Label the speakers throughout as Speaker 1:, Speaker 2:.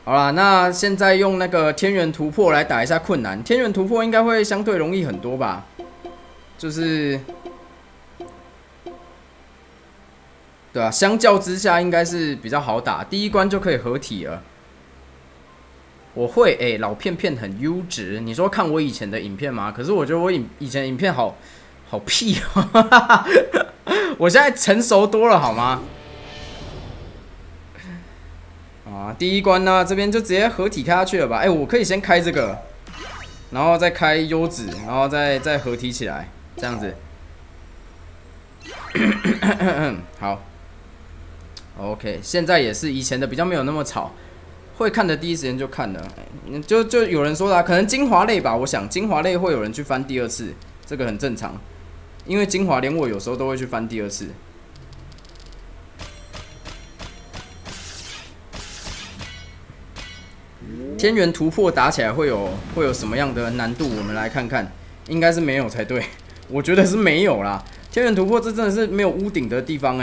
Speaker 1: 好啦，那现在用那个天元突破来打一下困难。天元突破应该会相对容易很多吧？就是，对啊，相较之下应该是比较好打，第一关就可以合体了。我会老片片很优质。你说看我以前的影片吗？可是我觉得我以前的影片好屁哦，我现在成熟多了好吗？啊，第一关呢，这边就直接合体开下去了吧？我可以先开这个，然后再开优子，然后再合体起来，这样子。好 ，OK， 现在也是以前的比较没有那么吵，会看的第一时间就看了。就有人说啦，可能精华类吧，我想精华类会有人去翻第二次，这个很正常，因为精华连我有时候都会去翻第二次。天元突破打起来会有什么样的难度？我们来看看，应该是没有才对，我觉得是没有啦。天元突破这真的是没有屋顶的地方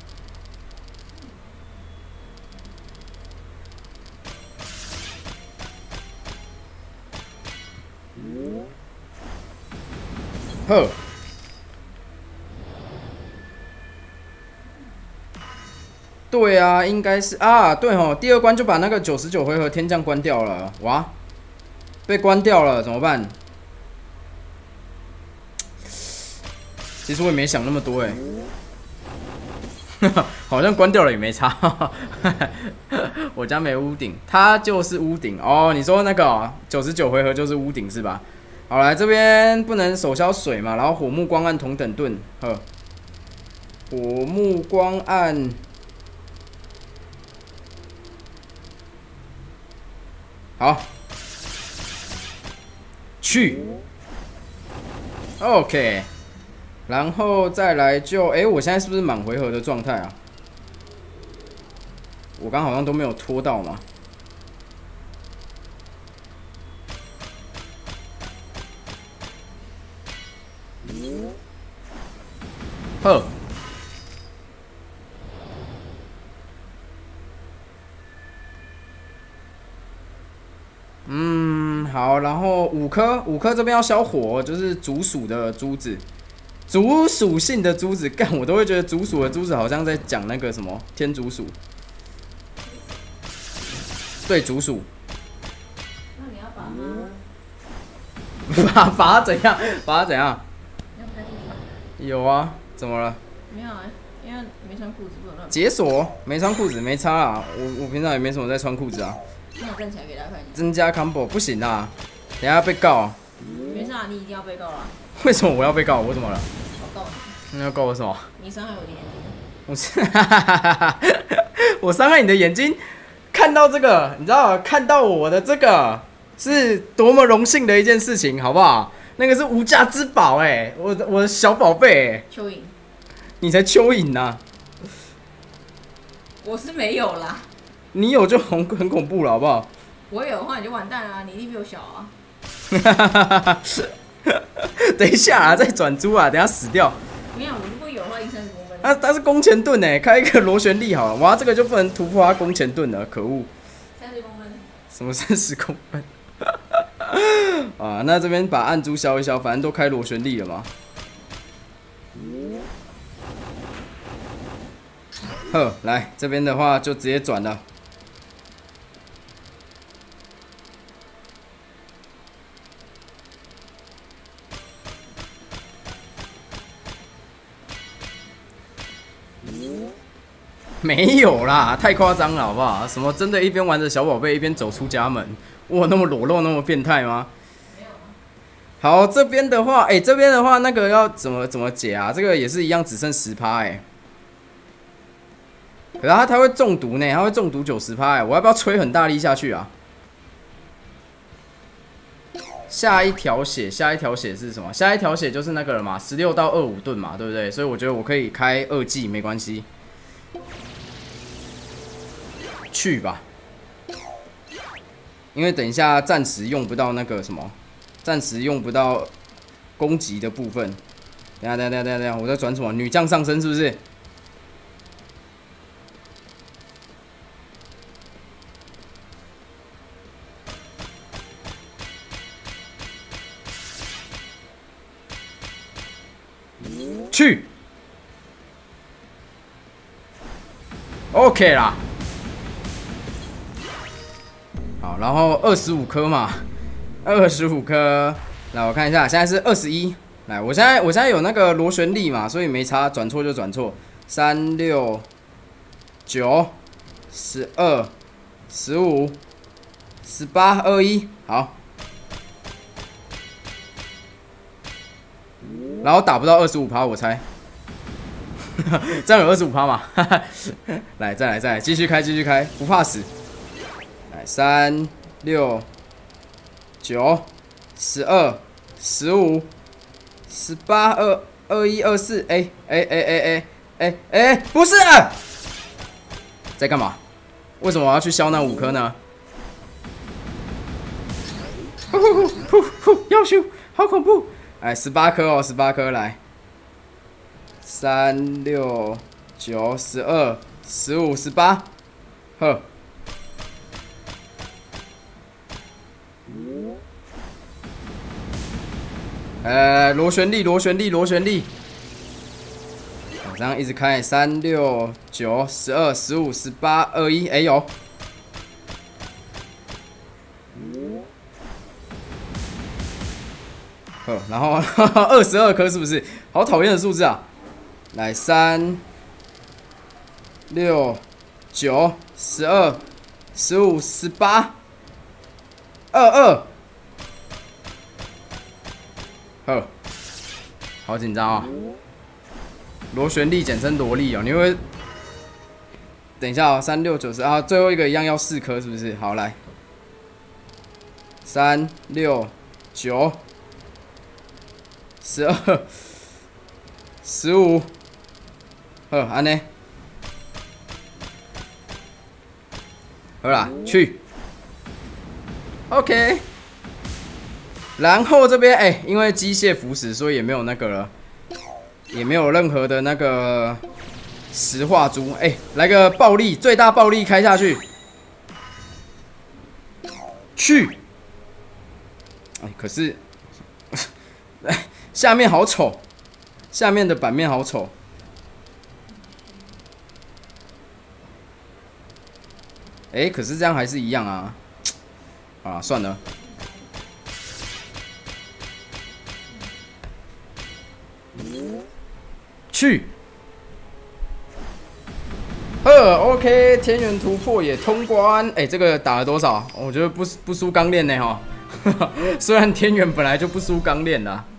Speaker 1: 呵，对啊，应该是啊，对吼，第二关就把那个99回合天降关掉了，哇，被关掉了，怎么办？其实我也没想那么多好像关掉了也没差，我家没屋顶，它就是屋顶哦。你说那个99回合就是屋顶是吧？好来这边不能手消水嘛，然后火木光暗同等盾，呵，火木光暗。好，去 ，OK， 然后再来就，我现在是不是满回合的状态啊？我刚好像都没有拖到嘛。呵。好，然后5颗这边要消火，就是竹鼠的珠子，竹属性的珠子，干我都会觉得竹鼠的珠子好像在讲那个什么天竺鼠，对，竹鼠。
Speaker 2: 那你要把
Speaker 1: 把它怎样？把它怎样？有啊，怎么了？
Speaker 2: 没有因为没穿裤子不能乱。
Speaker 1: 解锁没穿裤子没差啊，我平常也没什么在穿裤子啊。
Speaker 2: 那我站起来给大家看一下。
Speaker 1: 增加 combo 不行啊，等一下被告。
Speaker 2: 没事啊，你一定要被告了。
Speaker 1: 为什么我要被告？我怎么了？
Speaker 2: 我告你。
Speaker 1: 那要告我什么？
Speaker 2: 你伤害我的眼睛。
Speaker 1: 我伤害你的眼睛，看到这个，你知道，看到我的这个是多么荣幸的一件事情，好不好？那个是无价之宝我的小宝贝
Speaker 2: 蚯蚓。
Speaker 1: 你才蚯蚓呐！
Speaker 2: 我是没有啦。
Speaker 1: 你有就很恐怖了，好不好？
Speaker 2: 我有的话你就完蛋了，你一定比我小啊。
Speaker 1: 等一下啊，再转租啊，等一下死掉。
Speaker 2: 没有，我如果有的话，30公分。
Speaker 1: 它是弓前盾开一个螺旋力好了，哇，这个就不能突破它弓前盾了，可恶。
Speaker 2: 30公分。
Speaker 1: 什么30公分？啊，那这边把暗珠消一消，反正都开螺旋力了嘛。呵，来这边的话就直接转了。没有啦，太夸张了，好不好？什么真的一边玩着小宝贝一边走出家门？哇，那么裸露，那么变态吗？好，这边的话，这边的话，那个要怎么解啊？这个也是一样，只剩10%可是它会中毒呢，它会中毒90%我要不要吹很大力下去啊？下一条血是什么？下一条血就是那个了嘛，16到25盾嘛，对不对？所以我觉得我可以开2技，没关系。去吧，因为等一下暂时用不到那个什么，暂时用不到攻击的部分。等下，我在转什么？女将上身是不是？ 去 ，OK 啦。好，然后25颗嘛，25颗。来，我看一下，现在是21。来，我现在有那个螺旋力嘛，所以没差，转错就转错。3、6、9、12、15、18、21，好。然后打不到25%，我猜。这样有25%嘛？来，再来，继续开，不怕死。来，3、6、9、12、15、18、21、24，不是啊！在干嘛？为什么我要去削那5颗呢？要修，好恐怖！哎，18颗哦，18颗来。3、6、9、12、15、18，呵。螺旋力，我这样一直开，3、6、9、12、15、18、21，哎有。然后22颗是不是？好讨厌的数字啊！来3、6、9、12、15、18、22。好紧张啊！螺旋力简称萝莉哦，你会等一下哦，3、6、9、10啊，最后一个一样要4颗是不是？好来，3、6、9、12、15，安呢？好啦，去 ，OK。然后这边因为机械腐蚀，所以也没有那个了，也没有任何的那个石化珠。来个暴力，最大暴力开下去，去。可是下面好丑，下面的版面好丑。可是这样还是一样啊。啊，算了。去，OK， 天元突破也通关。这个打了多少？我觉得不输钢炼呢哈。虽然天元本来就不输钢炼啦。